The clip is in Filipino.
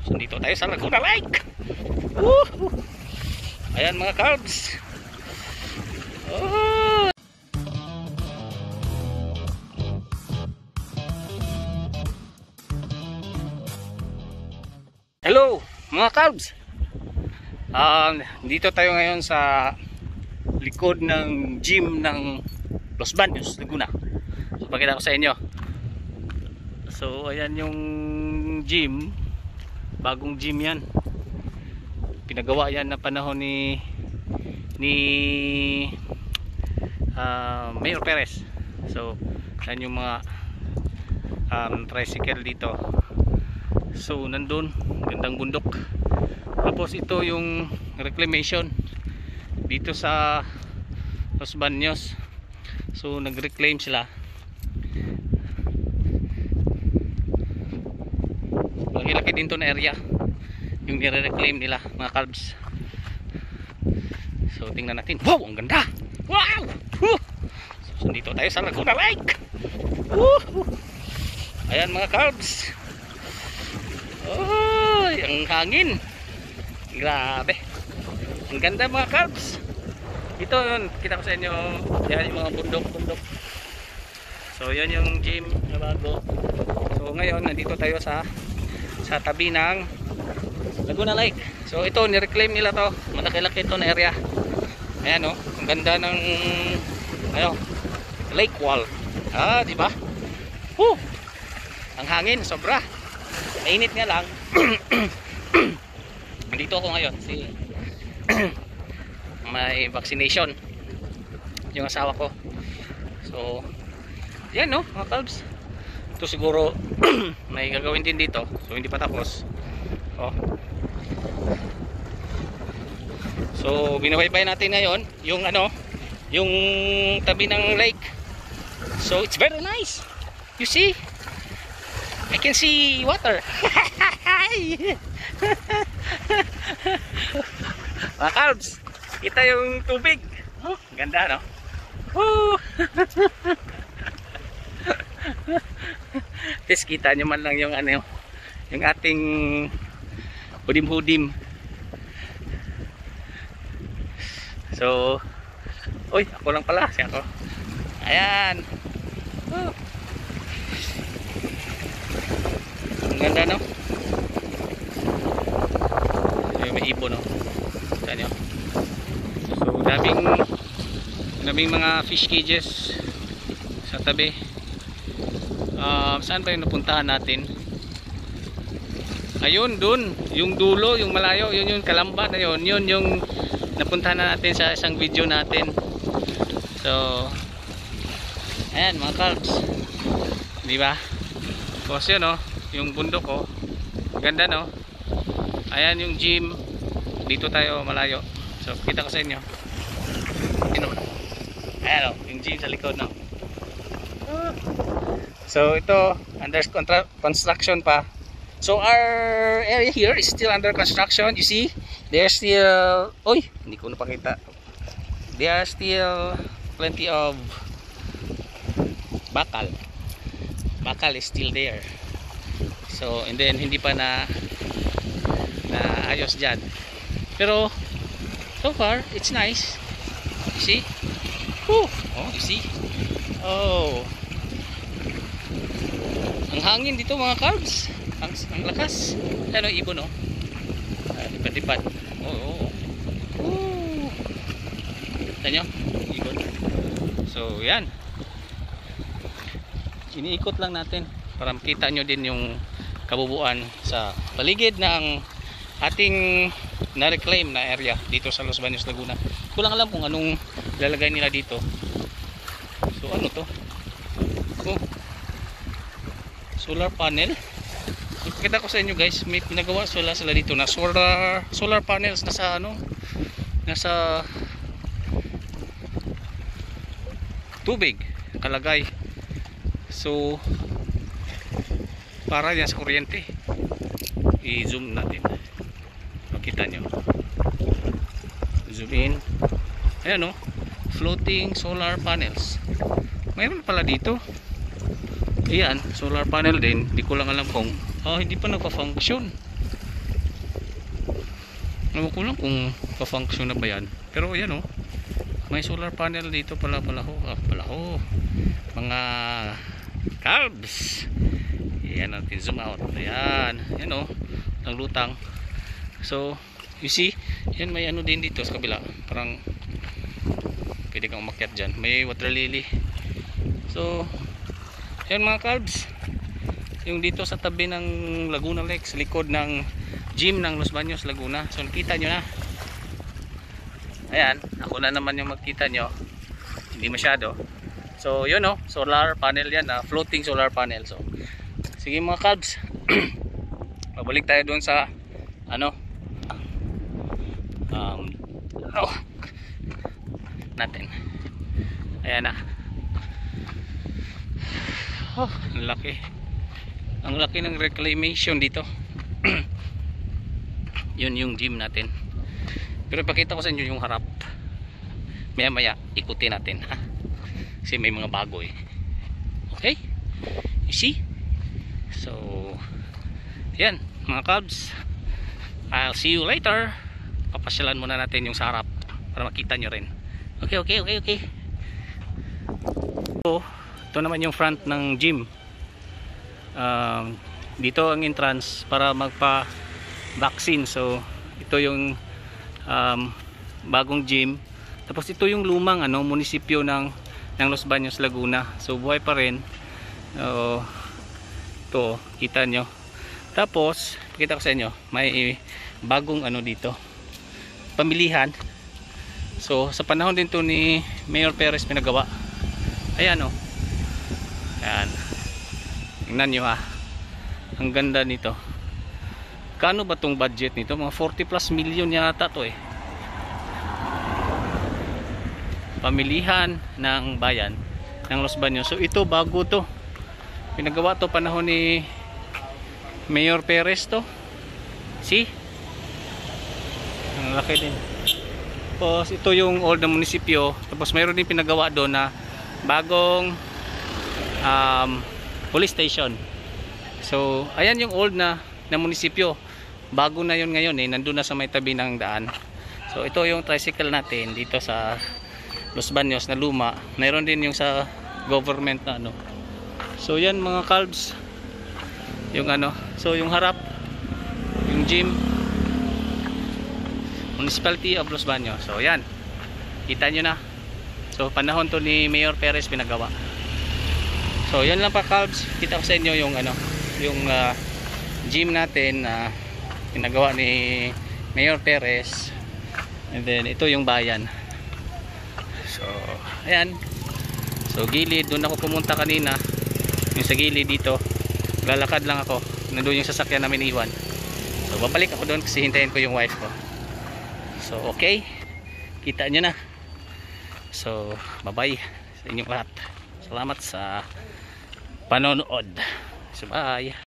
So dito tayo sa Laguna Lake. Woo! Ayan mga carbs. Oh! Hello mga carbs. Dito tayo ngayon sa likod ng gym ng Los Baños, Laguna. So pakita ko sa inyo. So ayan yung gym. Bagong gym yan. Pinagawa yan na panahon ni Mayor Perez. So yan yung mga tricycle dito. So nandun, gandang bundok. Tapos ito yung reclamation dito sa Los Baños. So nag-reclaim sila. Laki-laki din to na area yung nire-reclaim nila mga carbs. So tingnan natin. Wow, ang ganda. Wow! So dito tayo sa Laguna Lake. Ayan mga carbs. Oh, ang hangin. Grabe. Ang ganda mga carbs. Ito yun, kita ko sa inyo. Yan yung mga bundok-bundok. So yan yung gym na bago. So ngayon nandito tayo sa tabi ng Laguna Lake. So ito ni-reclaim nila to. Malaki-laki ito na area. Ayan oh, ang ganda ng lake wall. Di ba? Ang hangin sobra. Mainit nga lang. Dito ako ngayon may vaccination yung asawa ko. So yan no mga carbs. Ito siguro may gagawin din dito. So hindi pa tapos. So binabaybay natin ngayon yung yung tabi ng lake. So it's very nice. You see? I can see water. Mga carbs, kita yung tubig. Ganda no? Tapos kita nyo man lang yung yung ating hudim-hudim. So uy, ako lang pala, siya ako. Ayan. Ang ganda no? May ibon no? Saan nyo? So daming mga fish cages sa tabi. Saan ba yung napuntahan natin? Ayun dun, yung dulo, yung malayo, yun yung Kalamba na yun yung napuntahan na natin sa isang video natin. So ayan mga carbs, di ba? Tapos yun no, yung bundok oh, ganda no. Ayan yung gym, dito tayo malayo. So kita ko sa inyo. Ayan oh, yung gym sa likod no. So ito under construction pa. So our area here is still under construction. You see, there's still hindi ko napakita. There are still plenty of bakal. Bakal is still there. So and then hindi pa na ayos dyan. Pero so far it's nice. You see? You see? Ang hangin dito mga carbs. Ang lakas. Ano ibon no? Lipat-lipat. Kita nyo? Ibon. So yan. Iniikot lang natin para makita nyo din yung kabubuan sa paligid ng ating na-reclaim na area dito sa Los Baños, Laguna. Kulang alam kung anong lalagay nila dito. So ano to? Solar panel. Kita ko sa inyo guys, may pinagawa sila dito na solar panels nasa tubig kalagay. So para yan sa kuryente. I-zoom natin. Makita nyo. Zoom in. Ayan o, floating solar panels. Mayroon pala dito. Ayan, solar panel din. Hindi ko lang alam kung hindi pa nagpa-function. Ewan ko lang kung pa-function na ba yan. Pero yan oh. May solar panel dito pala ho. Mga calves. Yan natin zoom out. Ayan. Yan oh. Ang lutang. So, you see, yan may ano din dito sa kabila. Parang pwede kang umakyat dyan. May water lily. So, yan mga calves. Yung dito sa tabi ng Laguna Lake, sa likod ng gym ng Los Baños, Laguna. So nakita nyo na. Ayan, ako na naman yung makita nyo. Hindi masyado. So yun oh, solar panel yan, floating solar panel. So sige mga calves. Babalik tayo doon sa ano natin. Ayan na. Oh, ang laki. Ang laki ng reclamation dito. Yun yung gym natin. Pero ipakita ko sa inyo yung harap. Maya maya ikutin natin ha. Kasi may mga bago eh. Okay? You see? So yan mga cubs. I'll see you later. Papasyalan muna natin yung sa harap para makita nyo rin. Okay. So ito naman yung front ng gym. Dito ang entrance para magpa-vaccine. So ito yung bagong gym. Tapos ito yung lumang munisipyo ng Los Baños, Laguna. So buhay pa rin. Ito kita nyo. Tapos pakita ko sa inyo, may bagong dito, pamilihan. So sa panahon din to ni Mayor Perez pinagawa. Ayan oh. Ayan. Tingnan nyo ha. Ang ganda nito. Kano ba tong budget nito? Mga 40 plus million yata to eh. Pamilihan ng bayan ng Los Baños. So ito bago to. Pinagawa to panahon ni Mayor Perez to. See? Ang laki din. Tapos ito yung old na munisipyo. Tapos mayroon din pinagawa doon na bagong police station. So ayan yung old na munisipyo. Bago na yun ngayon eh, nandun na sa may tabi ng daan. So ito yung tricycle natin dito sa Los Baños na luma. Mayroon din yung sa government na So yan mga calves. Yung so yung harap, yung gym, Municipality of Los Baños. So yan, kita nyo na. So panahon to ni Mayor Perez pinagawa. So yan lang pa calves. Kita ko sa inyo yung yung gym natin na pinagawa ni Mayor Perez. And then ito yung bayan. So ayan. So gilid, doon ako pumunta kanina. Yung sa gilid dito, lalakad lang ako. Nandun yung sasakyan namin iwan. So babalik ako doon kasi hintayin ko yung wife ko. So okay, kita nyo na. So bye bye sa inyong lahat. Salamat sa panonood. So bye.